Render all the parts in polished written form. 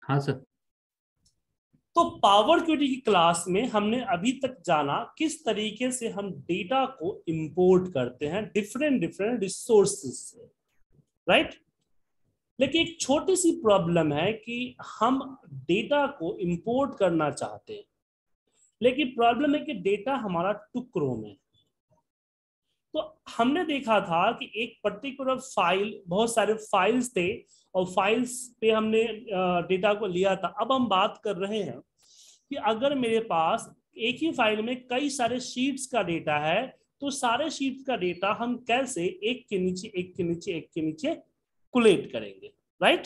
हाँ सर। तो power Curie की क्लास में हमने अभी तक जाना किस तरीके से हम डेटा को इंपोर्ट करते हैं डिफरेंट डिफरेंट रिसोर्सेज से, राइट। लेकिन एक छोटी सी प्रॉब्लम है कि हम डेटा को इंपोर्ट करना चाहते हैं, लेकिन प्रॉब्लम है कि डेटा हमारा टुकड़ों में। तो हमने देखा था कि एक पर्टिकुलर फाइल, बहुत सारे फाइल्स थे और फाइल्स पे हमने डेटा को लिया था। अब हम बात कर रहे हैं कि अगर मेरे पास एक ही फाइल में कई सारे शीट्स का डेटा है, तो सारे शीट्स का डेटा हम कैसे एक के नीचे एक के नीचे एक के नीचे कुलेट करेंगे, राइट।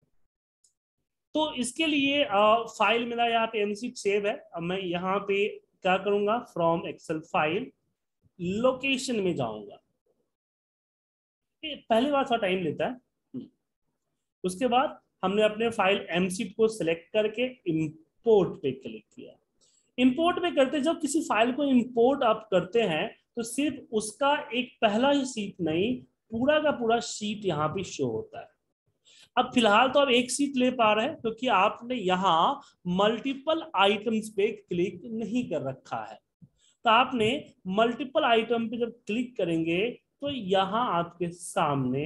तो इसके लिए फाइल मेरा यहाँ पे एमसीट सेव है। अब मैं यहाँ पे क्या करूंगा, फ्रॉम एक्सेल फाइल लोकेशन में जाऊंगा। ये पहली बार थोड़ा टाइम लेता है। उसके बाद हमने अपने फाइल एमसीट को सिलेक्ट करके इंपोर्ट पे क्लिक किया। इंपोर्ट पे करते, जब किसी फाइल को इंपोर्ट आप करते हैं तो सिर्फ उसका एक पहला ही सीट नहीं, पूरा का पूरा शीट यहाँ पे शो होता है। अब फिलहाल तो आप एक सीट ले पा रहे हैं क्योंकि आपने यहाँ मल्टीपल आइटम्स पे क्लिक नहीं कर रखा है। तो आपने मल्टीपल आइटम पे जब क्लिक करेंगे तो यहाँ आपके सामने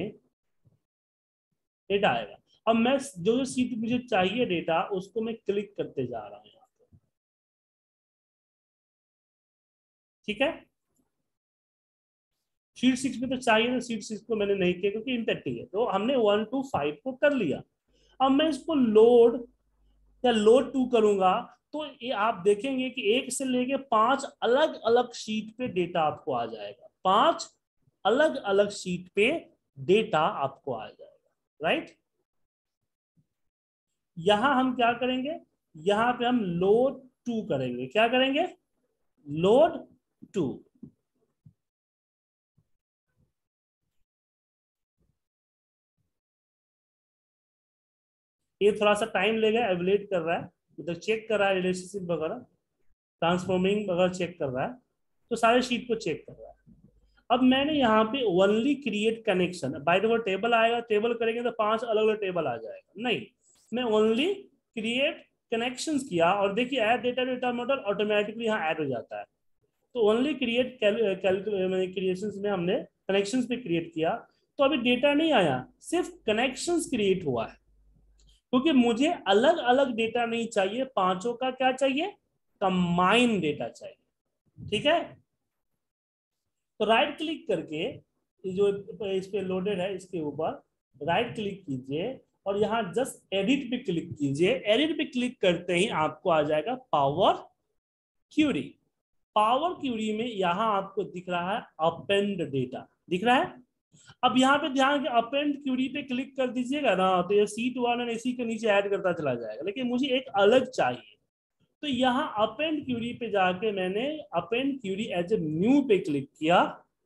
डेटा आएगा। अब मैं जो जो सीट मुझे चाहिए डेटा, उसको मैं क्लिक करते जा रहा हूँ यहाँ पे, ठीक है। शीट 6 में तो चाहिए ना, शीट 6 को मैंने नहीं किया क्योंकि इंटरेक्टिव है, तो हमने 1 to 5 को कर लिया। अब मैं इसको लोड या लोड टू करूंगा तो ये आप देखेंगे कि एक से लेके 5 अलग अलग शीट पे डेटा आपको आ जाएगा। 5 अलग अलग शीट पे डेटा आपको आ जाएगा, राइट। यहां हम क्या करेंगे, यहां पे हम लोड टू करेंगे। क्या करेंगे, लोड टू। ये थोड़ा सा टाइम लेगा, एवलेट कर रहा है, मतलब चेक कर रहा है रिलेशनशिप वगैरह, ट्रांसफॉर्मिंग वगैरह चेक कर रहा है, तो सारे शीट को चेक कर रहा है। अब मैंने यहाँ पे only create connection, by the way table आएगा, टेबल करेंगे तो 5 अलग अलग टेबल आ जाएगा, नहीं, मैं ओनली क्रिएट कनेक्शंस किया और देखिए add data data model automatically यहाँ ऐड हो जाता है। तो ओनली क्रिएट क्रिएशंस में हमने कनेक्शंस पे क्रिएट किया, तो अभी डेटा नहीं आया, सिर्फ कनेक्शंस क्रिएट हुआ है। क्योंकि मुझे अलग अलग डेटा नहीं चाहिए, पांचों का क्या चाहिए, कंबाइन डेटा चाहिए, ठीक है। तो राइट क्लिक करके जो इस पे लोडेड है इसके ऊपर राइट क्लिक कीजिए और यहाँ जस्ट एडिट पे क्लिक कीजिए। एडिट पे क्लिक करते ही आपको आ जाएगा पावर क्यूरी। पावर क्यूरी में यहाँ आपको दिख रहा है अपेंड डेटा, दिख रहा है। अब यहाँ पे ध्यान के अपेंड क्यूरी पे क्लिक कर दीजिएगा ना, तो ये सीट वन और इसी के नीचे ऐड करता चला जाएगा, लेकिन मुझे एक अलग चाहिए। तो यहाँ अपेंड क्यूरी पे जाके मैंने append query as a new पे क्लिक किया।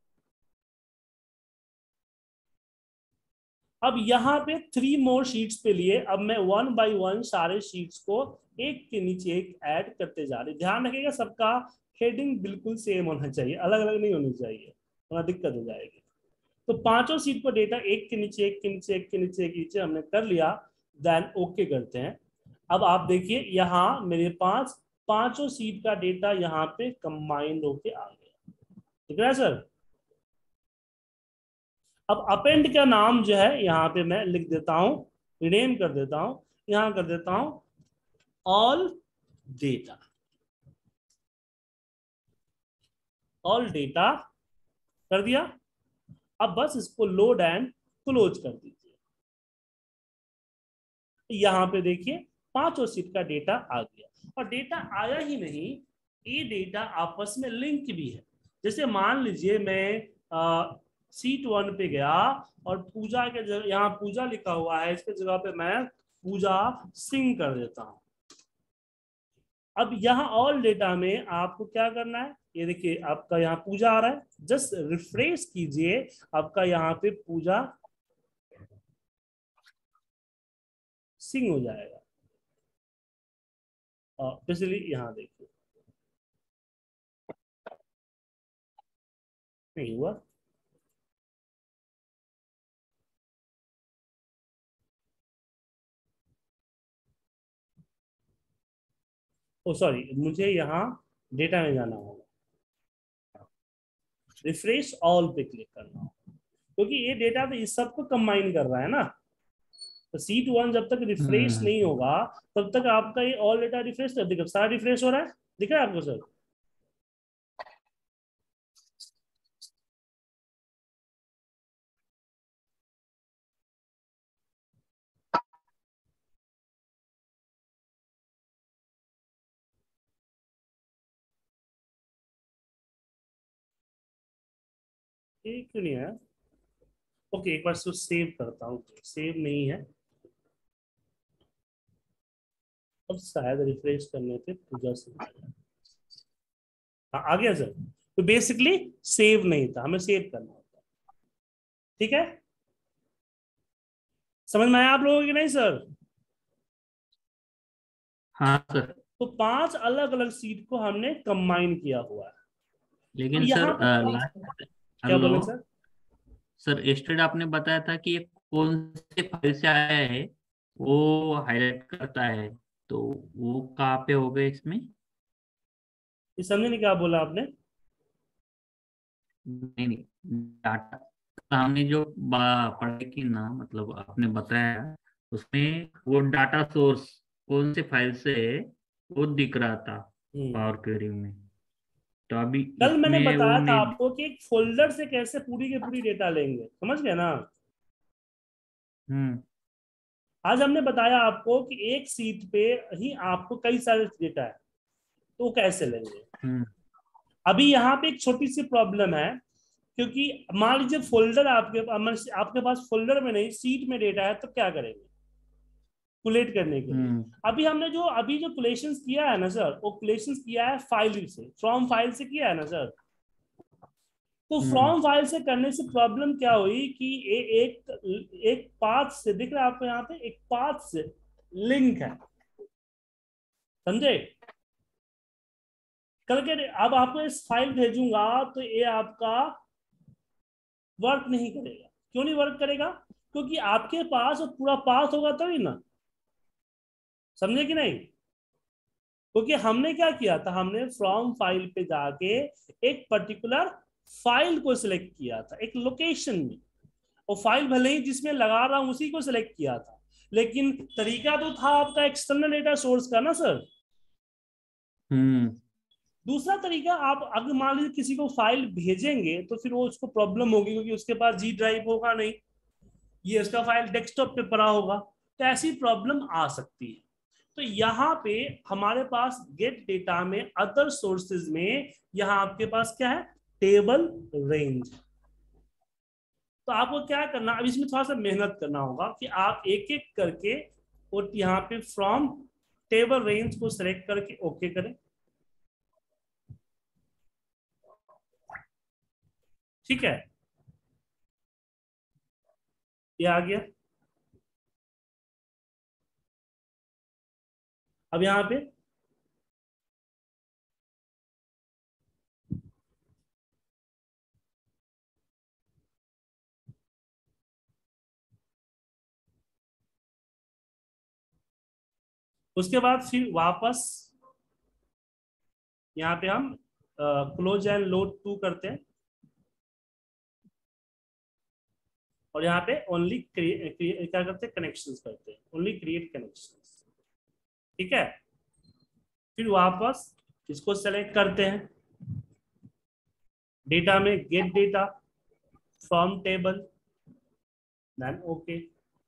अब यहाँ पे 3 मोर शीट्स पे लिए, अब मैं 1 by 1 सारे शीट्स को एक के नीचे एक ऐड करते जा रहे। ध्यान रखिएगा सबका हेडिंग बिल्कुल सेम होना चाहिए, अलग अलग नहीं होनी चाहिए, थोड़ा दिक्कत हो जाएगी। तो पांचों सीट पर डेटा एक के नीचे एक के नीचे एक के नीचे एक के नीचे हमने कर लिया। देन ओके करते हैं। अब आप देखिए यहाँ मेरे पास पांचों सीट का डेटा यहाँ पे कंबाइंड होके आ गया, ठीक है सर। अब अपेंड का नाम जो है यहाँ पे मैं लिख देता हूं, रिनेम कर देता हूं, यहां कर देता हूं ऑल डेटा। ऑल डेटा कर दिया। अब बस इसको लोड एंड क्लोज कर दीजिए। यहां पे देखिए पांचों सीट का डेटा आ गया। और डेटा आया ही नहीं, ये डेटा आपस में लिंक भी है। जैसे मान लीजिए मैं सीट वन पे गया और पूजा के जगह, यहाँ पूजा लिखा हुआ है, इसके जगह पे मैं पूजा सिंह कर देता हूँ। अब यहाँ ऑल डेटा में आपको क्या करना है, ये देखिए आपका यहाँ पूजा आ रहा है, जस्ट रिफ्रेश कीजिए, आपका यहाँ पे पूजा सिंह हो जाएगा। और स्पेशली यहाँ देखिए नहीं हुआ। ओ सॉरी, मुझे यहाँ डेटा में जाना होगा, रिफ्रेश ऑल पे क्लिक करना होगा, क्योंकि ये डेटा तो इस सबको कंबाइन कर रहा है ना। तो सीट वन जब तक रिफ्रेश हम्म। नहीं होगा तब तक आपका ये ऑल डेटा रिफ्रेश कर देगा। सारा रिफ्रेश हो रहा है, दिख रहा है आपको सर? ये क्यों नहीं है? ओके, एक बार इसको सेव करता हूँ, सेव नहीं है। अब शायद रिफ्रेश करने पे पूजा से आ जाए। हाँ, आ गया सर। तो बेसिकली सेव नहीं था, हमें सेव करना होता है। ठीक है, समझ में आया आप लोगों की नहीं सर? हाँ सर। तो 5 अलग अलग सीट को हमने कंबाइन किया हुआ है। तो लेकिन सर यहाँ पे लास्ट, क्या हेलो बोले सर? सर, एस्टेड आपने बताया था कि ये कौन से फाइल से आया है, वो हाईलाइट करता है, तो वो कहाँ पे हो गए इसमें? ये समझे नहीं क्या बोला आपने? नहीं नहीं, डाटा हमने जो पढ़ाई की ना, मतलब आपने बताया उसमें वो डाटा सोर्स कौन से फाइल से है वो दिख रहा था हम्म। पावर क्वेरी में। तो अभी कल मैंने इसमें वो बताया था नहीं। आपको कि एक फोल्डर से कैसे पूरी के पूरी डेटा लेंगे, समझ गए ना? हम्म। आज हमने बताया आपको कि एक सीट पे ही आपको कई सारे डेटा है, तो वो कैसे लेंगे। हम्म। अभी यहाँ पे एक छोटी सी प्रॉब्लम है, क्योंकि मान लीजिए फोल्डर आपके पास फोल्डर में नहीं सीट में डेटा है, तो क्या करेंगे कुलेट करने के लिए? हम्म। अभी जो कुलेशंस किया है ना सर, वो कुलेशंस किया है फाइल से, फ्रॉम फाइल से किया है ना सर। तो हम्म। फ्रॉम फाइल से करने से प्रॉब्लम क्या हुई कि एक पाथ से, दिख रहा है आपको यहाँ पे, एक पाथ से लिंक है, समझे? करके अब आपको इस फाइल भेजूंगा तो ये आपका वर्क नहीं करेगा। क्यों नहीं वर्क करेगा? क्योंकि आपके पास वो पूरा पाथ होगा तभी ना, समझे कि नहीं? क्योंकि हमने क्या किया था, हमने फ्रॉम फाइल पे जाके एक पर्टिकुलर फाइल को सिलेक्ट किया था एक लोकेशन में, और फाइल भले ही जिसमें लगा रहा हूं उसी को सिलेक्ट किया था, लेकिन तरीका तो था आपका एक्सटर्नल डेटा सोर्स का ना सर। हम्म। दूसरा तरीका, आप अगर मान लीजिए किसी को फाइल भेजेंगे तो फिर वो उसको प्रॉब्लम होगी, क्योंकि उसके पास जी ड्राइव होगा नहीं, ये उसका फाइल डेस्कटॉप पे पड़ा होगा, तो ऐसी प्रॉब्लम आ सकती है। तो यहाँ पे हमारे पास गेट डेटा में अदर सोर्सेज में यहाँ आपके पास क्या है, टेबल रेंज। तो आपको क्या करना, अब इसमें थोड़ा सा मेहनत करना होगा कि आप एक एक करके और यहाँ पे फ्रॉम टेबल रेंज को सिलेक्ट करके ओके करें। ठीक है, ये आ गया। अब यहाँ पे उसके बाद फिर वापस यहाँ पे हम क्लोज एंड लोड टू करते हैं, और यहाँ पे ओनली क्या करते हैं, कनेक्शंस करते हैं, ओनली क्रिएट कनेक्शंस। ठीक है, फिर वापस इसको सेलेक्ट करते हैं, डेटा में get data from table, then okay.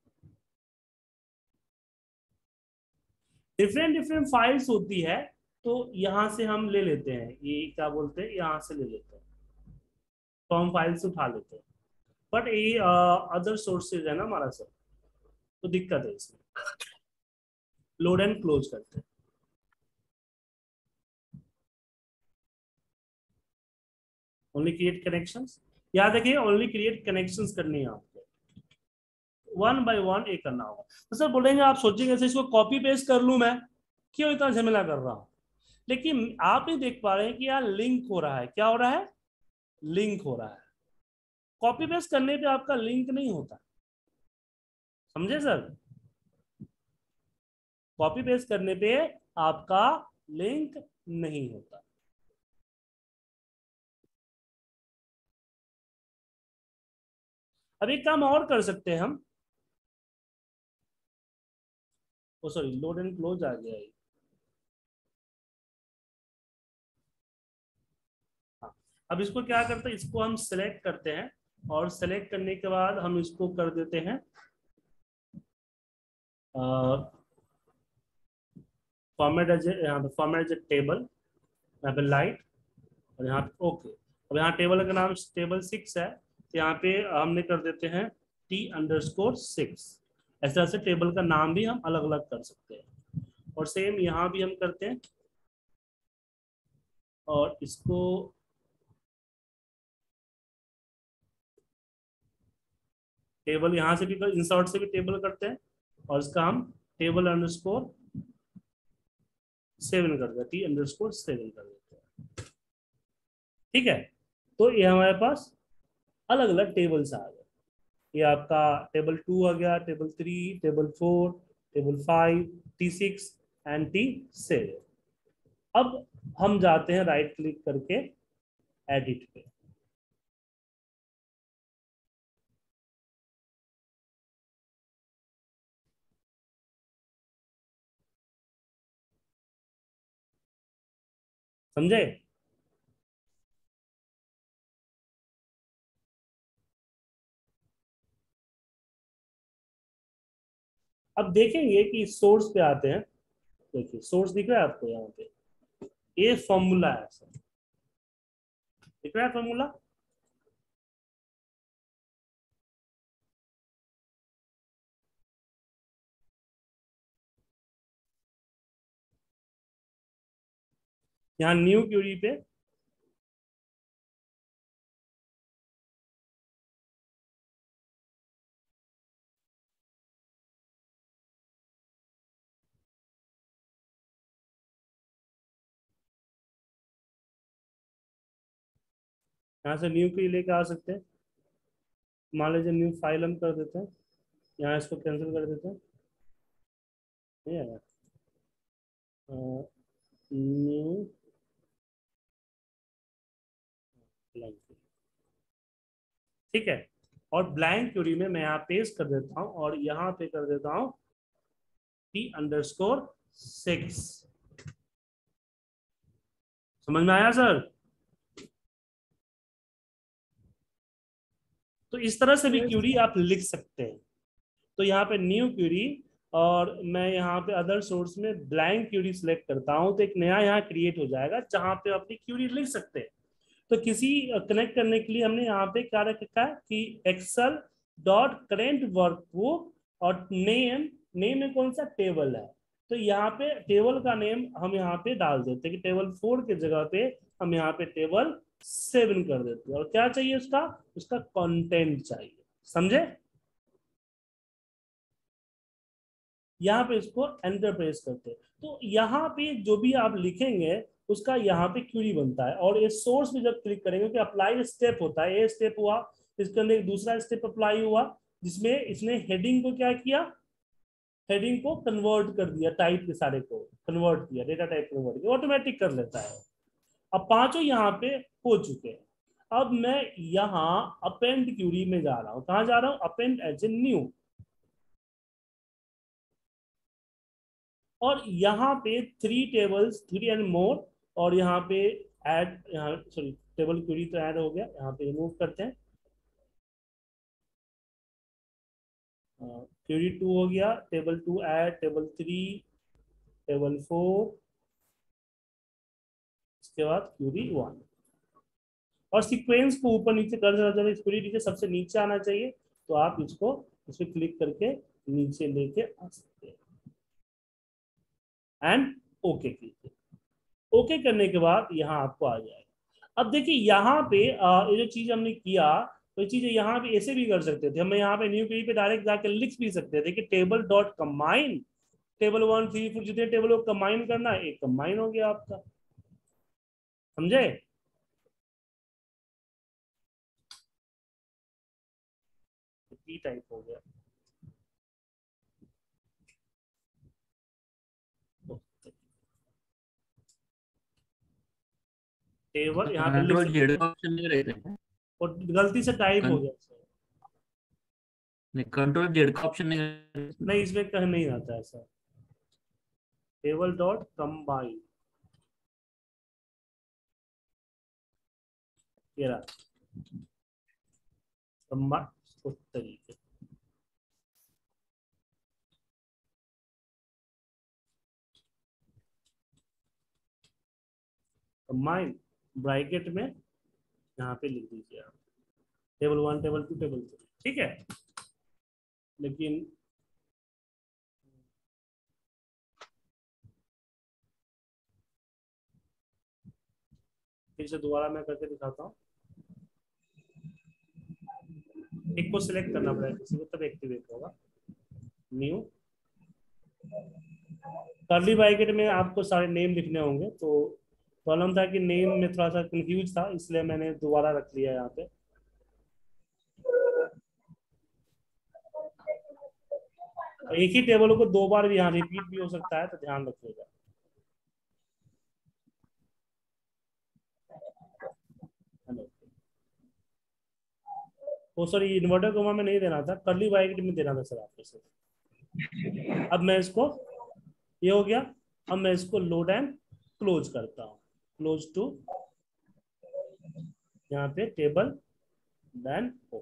Different different files होती है, तो यहां से हम ले लेते हैं, ये क्या बोलते हैं, यहां से ले लेते हैं, फ्रॉम फाइल से उठा लेते हैं। बट ये अदर सोर्सेज है ना हमारा सर, तो दिक्कत है इसमें। लोड एंड क्लोज करते हैं, ओनली क्रिएट कनेक्शंस। याद रखिए ओनली क्रिएट कनेक्शंस करनी है आपको, वन बाय वन ये करना होगा। तो सर बोलेंगे, आप सोचेंगे सर इसको कॉपी पेस्ट कर लूं मैं, क्यों इतना झमेला कर रहा हूं? लेकिन आप ही देख पा रहे हैं कि यार लिंक हो रहा है, क्या हो रहा है, लिंक हो रहा है। कॉपी पेस्ट करने पे आपका लिंक नहीं होता, समझे सर? कॉपी पेस्ट करने पे आपका लिंक नहीं होता। अब एक काम और कर सकते हैं हम, oh sorry load and close आ गया है। हाँ, अब इसको क्या करते हैं, इसको हम सेलेक्ट करते हैं और सेलेक्ट करने के बाद हम इसको कर देते हैं फॉर्मेट एज, यहाँ पे फॉर्मेट एज ए टेबल, यहाँ पे लाइट, और यहाँ पे ओके। अब यहाँ टेबल का नाम टेबल 6 है, तो यहाँ पे हमने कर देते हैं T_6। ऐसे तरह से टेबल का नाम भी हम अलग अलग कर सकते हैं, और सेम यहाँ भी हम करते हैं, और इसको टेबल यहाँ से भी इंसर्ट से भी टेबल करते हैं, और इसका हम टेबल_7 कर देते हैं, T_7 कर देते हैं। ठीक है, तो ये हमारे पास अलग अलग टेबल्स आ गए। ये आपका टेबल 2 आ गया, table 3, table 4, table 5, T6 and T7। अब हम जाते हैं राइट क्लिक करके एडिट पे। समझे? अब देखेंगे कि सोर्स पे आते हैं। देखिए सोर्स दिख रहा है आपको यहाँ पे, ये फॉर्मूला है सर, दिख रहा है फॉर्मूला। यहाँ न्यू क्यूरी पे यहाँ से न्यू क्यूरी लेके आ सकते हैं। मान लीजिए न्यू फाइल हम कर देते हैं, यहाँ इसको कैंसिल कर देते हैं, नहीं आया न्यू ब्लैंक। ठीक है, और ब्लैंक क्यूरी में मैं यहाँ पेस्ट कर देता हूँ और यहाँ पे कर देता हूँ T_6। समझ में आया सर? तो इस तरह से भी क्यूरी आप लिख सकते हैं। तो यहाँ पे न्यू क्यूरी, और मैं यहाँ पे अदर सोर्स में ब्लैंक क्यूरी सिलेक्ट करता हूँ, तो एक नया यहाँ क्रिएट हो जाएगा जहां पे अपनी क्यूरी लिख सकते हैं। तो किसी कनेक्ट करने के लिए हमने यहाँ पे क्या रखा है कि excel.current_workbook, और नेम, नेम में कौन सा टेबल है, तो यहाँ पे टेबल का नेम हम यहाँ पे डाल देते हैं कि टेबल 4 के जगह पे हम यहाँ पे टेबल 7 कर देते हैं। और क्या चाहिए उसका, उसका कंटेंट चाहिए। समझे? यहाँ पे इसको एंटर प्रेस करते हैं, तो यहाँ पे जो भी आप लिखेंगे उसका यहाँ पे क्यूरी बनता है। और ये सोर्स में जब क्लिक करेंगे तो अप्लाई स्टेप होता है, ये स्टेप हुआ, इसके अंदर एक दूसरा स्टेप अप्लाई हुआ जिसमें इसने हेडिंग को क्या किया, हेडिंग को कन्वर्ट कर दिया, टाइप के सारे को कन्वर्ट किया, डेटा टाइप कन्वर्ट किया, ऑटोमेटिक कर लेता है। अब पांचों यहाँ पे हो चुके हैं। अब मैं यहाँ अपेंड क्यूरी में जा रहा हूँ, कहाँ जा रहा हूँ, अपेंड एज ए न्यू। और यहाँ पे 3 tables 3 and more, और यहाँ पे ऐड, यहाँ सॉरी टेबल क्वेरी तो ऐड हो गया, यहाँ पे रिमूव करते हैं। क्वेरी 2 हो गया, टेबल 2 ऐड, टेबल 3, टेबल 4, इसके बाद क्वेरी 1। और सीक्वेंस को ऊपर नीचे कर देना, क्वेरी नीचे सबसे नीचे आना चाहिए, तो आप इसको इस पर क्लिक करके नीचे लेके आ सकते हैं एंड ओके कीजिए। ओके करने के बाद यहाँ आपको आ जाएगा। अब देखिए यहाँ पे ये जो चीज हमने किया, तो चीजें यहाँ पे ऐसे भी कर सकते थे, हम यहाँ पे न्यू पेज पे डायरेक्ट जाके लिख भी सकते थे कि टेबल.कंबाइन, टेबल 1 3 4 जितने टेबल को कंबाइन करना है, एक कंबाइन हो गया आपका। समझे? टी टाइप हो गया। टेबल यहाँ पे लिख कंट्रोल सकते जेड हैं, का ऑप्शन नहीं रहता है? और गलती से टाइप हो गया सर। नहीं, कंट्रोल जेड का ऑप्शन नहीं रहता इसमें? नहीं, इसमें कहीं नहीं आता है सर। टेबल डॉट कंबाइन, ये रहा कंबाइन, उस तरीके। कंबाइन ब्रैकेट में यहाँ पे लिख दीजिए आप, टेबल 1 टेबल 2 टेबल 3, ठीक है। लेकिन फिर से दोबारा मैं करके दिखाता हूँ। एक को सिलेक्ट करना पड़ेगा किसी को, तब एक्टिवेट होगा। न्यू कर्ली ब्रैकेट में आपको सारे नेम लिखने होंगे, तो प्रॉब्लम था कि नेम में थोड़ा सा कंफ्यूज था, इसलिए मैंने दोबारा रख लिया यहाँ पे। एक ही टेबल को दो बार भी यहाँ रिपीट भी हो सकता है, तो ध्यान रखिएगा। वो सॉरी, इन्वर्टर कोमा में नहीं देना था, कर्ली ब्रैकेट में देना था सर आपको सिर्फ। अब मैं इसको, ये हो गया। अब मैं इसको लोड एंड क्लोज करता हूँ, क्लोज टू, यहाँ पे टेबल देन ओके।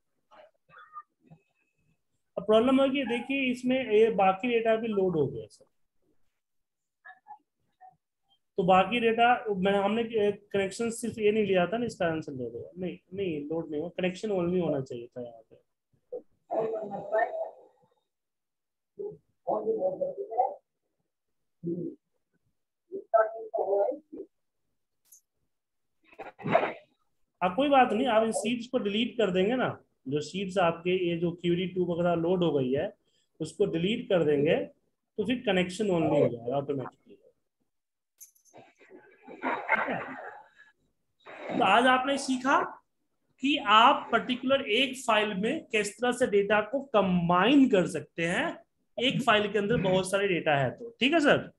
अब प्रॉब्लम है कि देखिए इसमें ये बाकी डेटा भी लोड हो गया सर। तो बाकी डेटा मैंने हमने कनेक्शन सिर्फ ये नहीं लिया था ना, इस कारण से लोड होगा। नहीं नहीं, लोड नहीं हुआ, कनेक्शन ओनली होना चाहिए था यहाँ पे। आप कोई बात नहीं, आप इन सीट्स को डिलीट कर देंगे ना, जो सीट्स आपके ये जो क्यूरी 2 वगैरह लोड हो गई है, उसको डिलीट कर देंगे, तो फिर कनेक्शन ओनली हो जाएगा ऑटोमेटिकली। तो आज आपने सीखा कि आप पर्टिकुलर एक फाइल में किस तरह से डेटा को कंबाइन कर सकते हैं, एक फाइल के अंदर बहुत सारे डेटा है तो। ठीक है सर।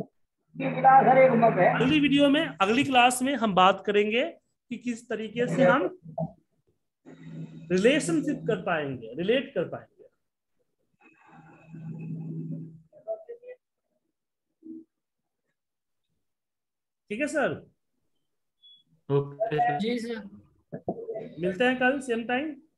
अगली वीडियो में, अगली क्लास में हम बात करेंगे कि किस तरीके से हम रिलेशनशिप कर पाएंगे, रिलेट कर पाएंगे। ठीक है सर। Okay sir. जी सर। मिलते हैं कल सेम टाइम।